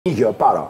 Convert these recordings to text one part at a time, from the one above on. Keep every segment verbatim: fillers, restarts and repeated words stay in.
Një kjo, para.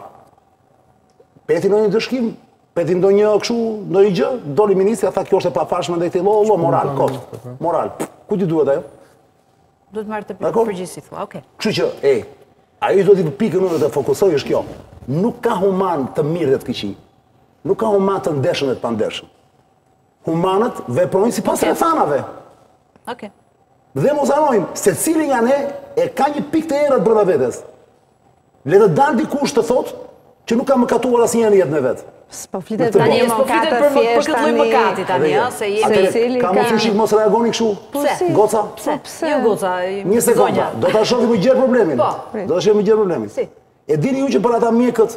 Peti në një dëshkim, peti ndo një këshu, ndo një gjë, doli ministri, a tha kjo është e pafashme dhe i këti lo, lo, moral, kot, moral. Ku ti duhet ajo? Duhet marrë të përgjithësi, thua, oke. Kështu që, e, ajo do t'i pikën në të fokusoj është kjo. Nuk ka human të mirë dhe të këqi. Nuk ka human të ndeshën dhe të pandeshën. Humanët veprojnë si pas rrethanave. Oke. Dhe mos harrojmë, se cili nga ne e ka një pikë të errët brenda vetes. Le të dalë dikush të thotë që nuk ka mëkatuar asnjë në jetën e vet. Po flitet tani, s'po flitet për për këtë lloj mëkati tani, ëh, se jemi ka mos shih mos reagoni kështu. Pse? Goca? Pse? Jo goca, një sekondë. Do ta shohim më gjerë problemin. Do ta shohim më gjerë problemin. Si? E dini ju që për ata mjekët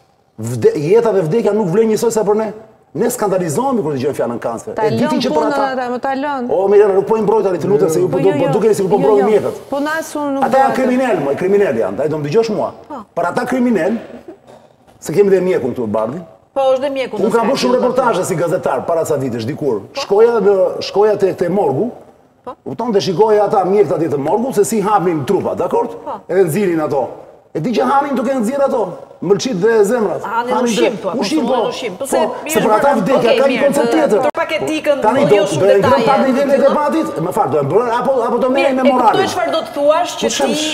jeta dhe vdekja nuk vlen njësoj sa për ne? Ne skandalizohemi kur dëgjojmë fjalën kancer. E diti që për ata, më ta lën. O, Mirena, nuk po i mbrojt tani të lutem se ju po dukeni sikur po mbrojnë mjekët. Po na sun nuk. Ata janë kriminal, më kriminal janë. Ai do më dëgjosh mua. Për ata kriminal, se kemi dhe mjekun këtu Bardhi. Po, është dhe mjekun. Unë kam bërë shumë reportazhe si gazetar para ca vitesh dikur. Shkoja në shkoja te te morgu. Kupton dhe shikoja ata mjekët atje të morgut se si hapnin trupat, dakord? Edhe nxirrin ato. E di që hanin duke nxirr ato, mëlçit dhe zemrat. Hanin ushqim, po, ushqim po. ushqim. Po se se për ata vdekja ka një koncept tjetër. Për paketikën, tani po do jo do shumë e ngrem pak detaje. nivelin e debatit, më fal, do e bërë apo apo do merrem me E moralin. kuptoj çfarë do të thuash që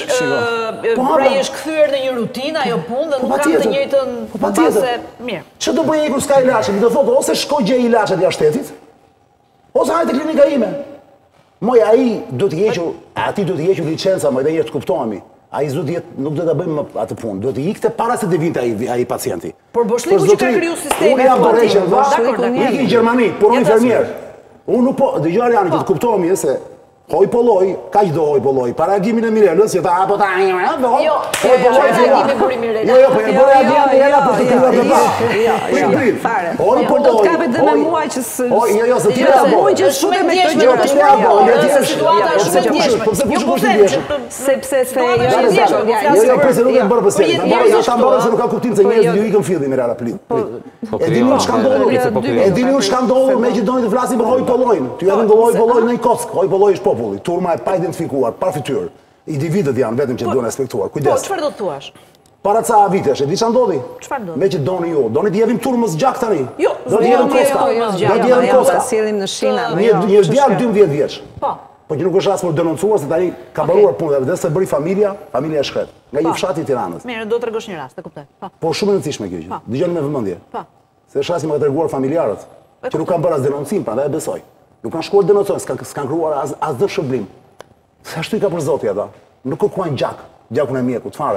ti pra je kthyer në një rutinë ajo punë dhe nuk kam të njëjtën base. Mirë. Ç'do bëj kur s'ka ilaç? Mi do thotë ose shkoj gjej ilaçet jashtë shtetit, ose hajde te klinika ime. Moj ai do të heqë, aty do të heqë licenca, më edhe një të kuptohemi. Ai s'do të jetë, nuk do ta bëjmë atë punë. Do të ikte para se të vinte ai ai pacienti. Por Boshliku që ka kriju sistemin. Unë jam dorëshë, dakor, dakor. Në Gjermani, punon infermier. Unë nuk po, dëgjoj Ariani që të kuptohemi se hoj polloj, kaq do hoj polloj. Para reagimin e Mirelës, që ta apo ta, apo. Jo, hoj polloj reagimin për Mirelën. Jo, jo, po e bëra reagimin era për të kryer të pa. Jo, jo, fare. Hoj polloj. Do të kapet dhe me mua që s. Hoj, jo, jo, se ti apo. Unë që shumë me këtë gjë të shpërndajë. Situata është shumë e ndjeshme. Po pse Jo, po po shumë sepse se Jo, jo, pse nuk e bërë pse. Ta mbajë se nuk ka kuptim se njerëzit ju ikën fillim Mirela plit. E dini unë çka ndodhur? E dini unë çka ndodhur me që doni të flasim për hoj pollojin. Ty edhe ngoj polloj në një kock. Hoj polloj është populli. Turma e pa identifikuar, pa fytyrë. Individët janë vetëm që duhen respektuar. Kujdes. Po, çfarë do të thuash? Para ca vitesh, e di çfarë ndodhi? Çfarë ndodhi? Me që doni ju, doni të jepim turmës gjak tani. Jo, do të jepim koska. Do të jepim koska. Sillim në shina. Një një djalë dymbëdhjetë vjeç. Po. Po që nuk është rast për denoncuar se tani ka mbaruar punën dhe se bëri familja, familja e shkret, nga një fshat i Tiranës. Mirë, do t'rregosh një rast, e kuptoj. Po. Po shumë e rëndësishme kjo gjë. Dëgjoni me vëmendje. Po. Se shasi më ka treguar familjarët që nuk kanë bërë as denoncim, prandaj e besoj. Nuk kanë shkuar denoncojnë, s'kan s'kan krijuar as as dë shërblim. Se ashtu i ka për Zoti ata. Nuk kërkuan gjak, gjakun e mjekut, fare.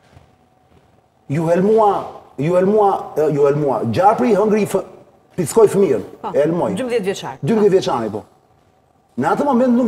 Ju helmua, ju helmua, ju helmua. Gjapri hëngri pickoi fëmijën. E helmoi. dymbëdhjetë vjeçar. dymbëdhjetë vjeçani po. Në atë moment nuk